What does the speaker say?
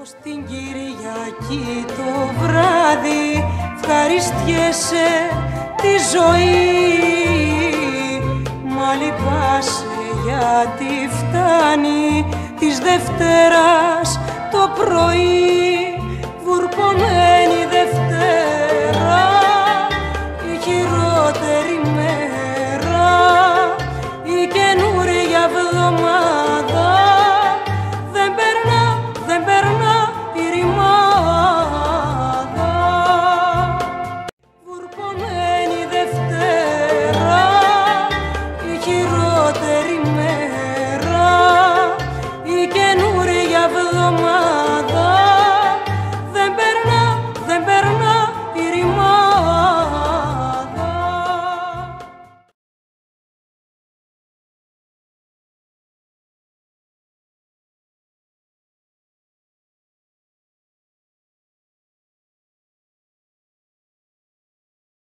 Την Κυριακή το βράδυ ευχαριστιέσαι τη ζωή, μα λυπάσαι γιατί φτάνει της Δευτέρας